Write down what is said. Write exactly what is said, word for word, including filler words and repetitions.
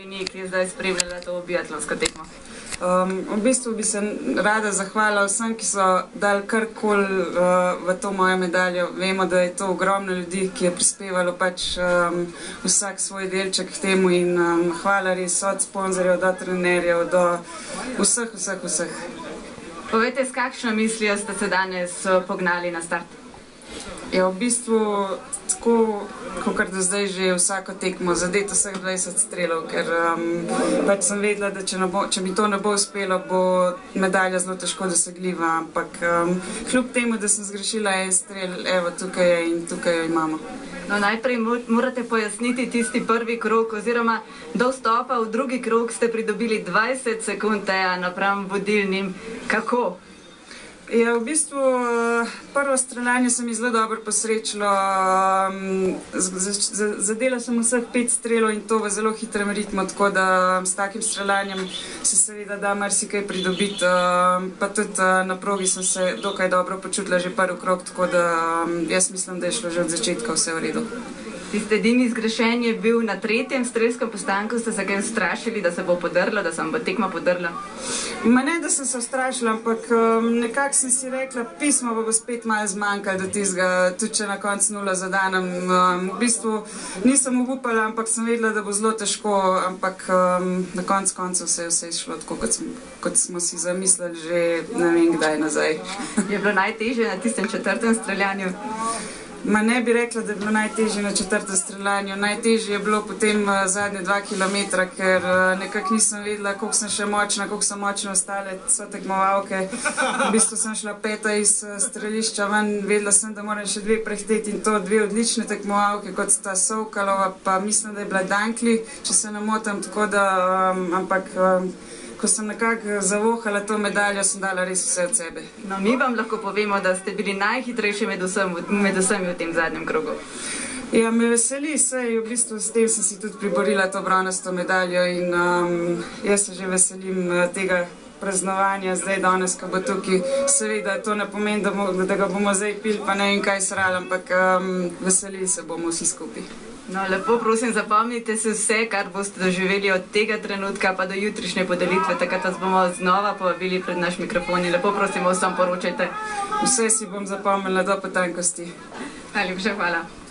Sloveniji, ki je zdaj spremljala to biatlonsko tekmo? Um, v bistvu bi se rada zahvalila vsem, ki so dali karkoli uh, v to mojo medaljo. Vemo, da je to ogromno ljudi, ki je prispevalo pač um, vsak svoj delček k temu in um, hvala res od sponzorjev do trenerjev, do vseh, vseh, vseh. Povejte, s kakšno mislijo ste se danes pognali na start? Ja, v bistvu tako, kot do zdaj že vsako tekmo, zadeti vseh dvajset strelov, ker um, pač sem vedela, da če, bo, če mi to ne bo uspelo, bo medalja zelo težko dosegljiva, ampak um, kljub temu, da sem zgrešila en strel, evo, tukaj je in tukaj jo imamo. No, najprej morate pojasniti tisti prvi krog, oziroma do vstopa v drugi krog ste pridobili dvajset sekund napram vodilnim. Kako? Ja, v bistvu prvo streljanje se mi zelo dobro posrečilo. Zadela sem vseh pet strelov in to v zelo hitrem ritmu, tako da s takim streljanjem se seveda da marsikaj pridobiti. Pa tudi na progi sem se dokaj dobro počutila že prvi krog, tako da jaz mislim, da je šlo že od začetka vse v redu. Tisti edini zgrešen je bil na tretjem strelskem postanku, ste se kaj ustrašili, da se bo podrlo, da se bo tekma podrla? Ma ne, da sem se ustrašila, ampak nekako sem si rekla, pismo bo spet malo zmanjkalo do tistega, tudi če na koncu nula zadanem. V bistvu nisem obupala, ampak sem vedela, da bo zelo težko, ampak na koncu koncev se je vse išlo tako, kot smo si zamislili že ne vem kdaj nazaj. Je bilo najtežje na tistem četrtem streljanju? Ma ne bi rekla, da je bilo najtežje na četrtem streljanju. Najtežje je bilo potem zadnje dva kilometra, ker nekako nisem vedela, koliko sem še močna, koliko so močne ostale so tekmovalke. V bistvu sem šla peta iz strelišča ven, vedela sem, da moram še dve prehteti in to dve odlične tekmovalke, kot sta Sovkalova, pa mislim, da je bila Dankli, če se ne motim, tako da, ampak ko sem nekako zavohala to medaljo, sem dala res vse od sebe. No, mi vam lahko povemo, da ste bili najhitrejši med vsemi v tem zadnjem krogu. Ja, me veseli, saj v bistvu s tem sem si tudi priborila to bronasto medaljo in jaz se že veselim tega praznovanja zdaj danes, ko bo tukaj. Seveda to ne pomeni, da ga bomo zdaj pili, pa ne vem kaj srali, ampak veseli se bomo vsi skupaj. No, lepo prosim, zapomnite se vse, kar boste doživeli od tega trenutka pa do jutrišnje podelitve, takrat vas bomo znova povabili pred naš mikrofon in lepo prosim, vsem poročajte. Vse si bom zapomnila do potankosti. Najlepša hvala.